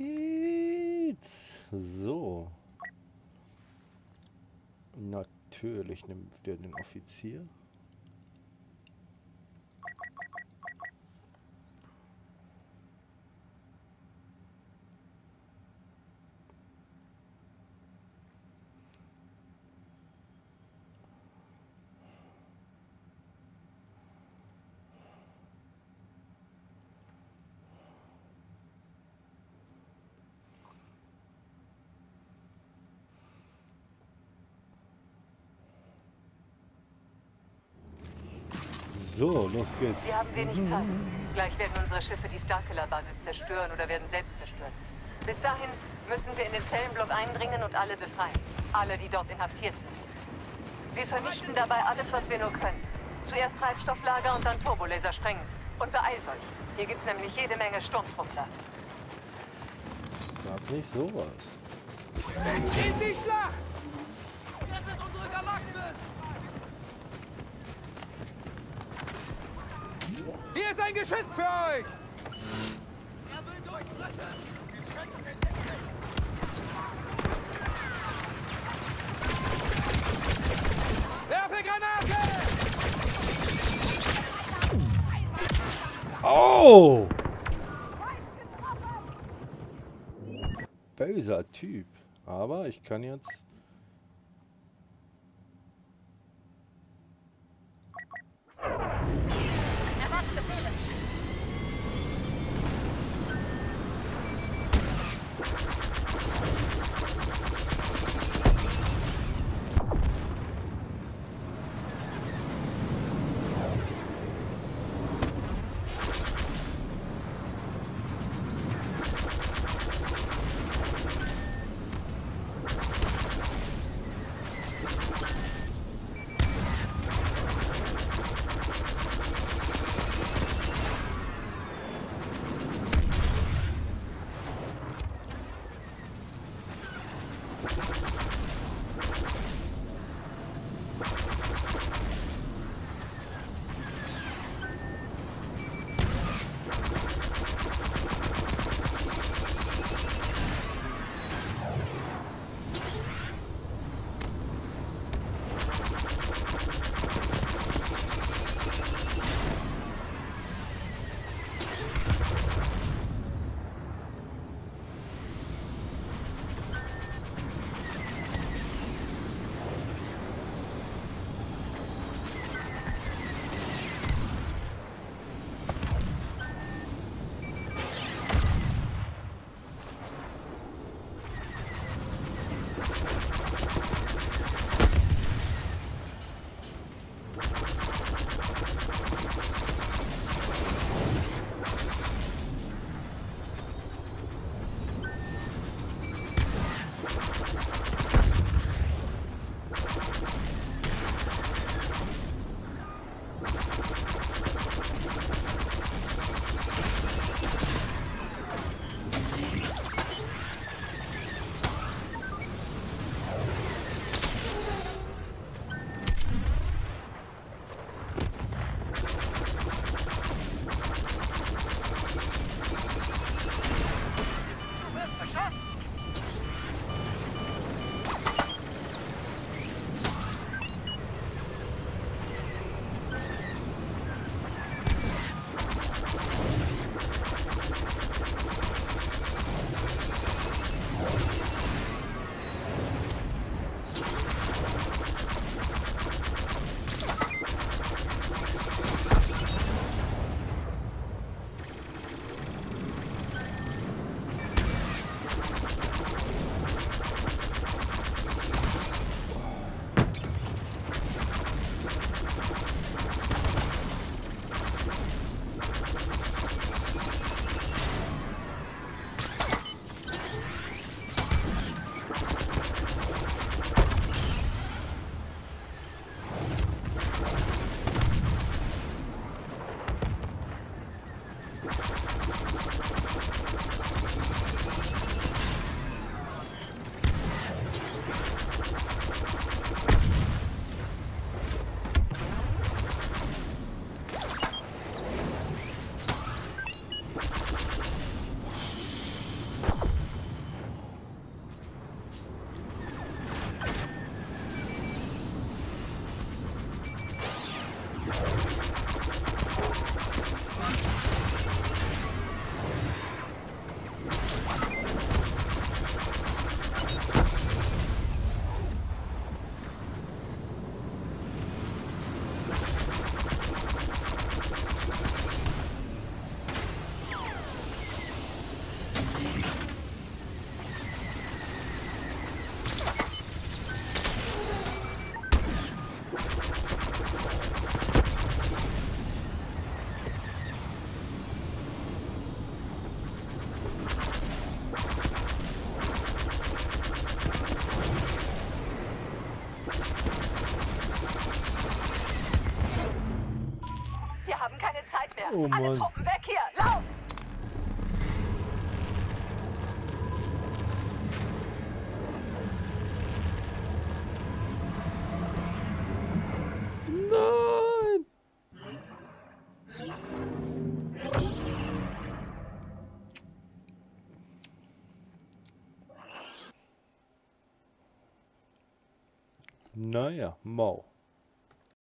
So. Natürlich nimmt der den Offizier. So, los geht's. Wir haben wenig Zeit. Gleich werden unsere Schiffe die Starkiller-Basis zerstören oder werden selbst zerstört. Bis dahin müssen wir in den Zellenblock eindringen und alle befreien. Alle, die dort inhaftiert sind. Wir vernichten dabei alles, was wir nur können. Zuerst Treibstofflager und dann Turbolaser sprengen. Und beeilt euch. Hier gibt's nämlich jede Menge Sturmtruppler. Sag nicht sowas. In die Schlacht! Rettet unsere Galaxis! Hier ist ein Geschütz für euch! Er will durchbrechen! Werfe Granate! Oh! Böser Typ. Aber ich kann jetzt... Oh Alle Mann. Truppen weg hier! Lauft! Nein! Naja, mau.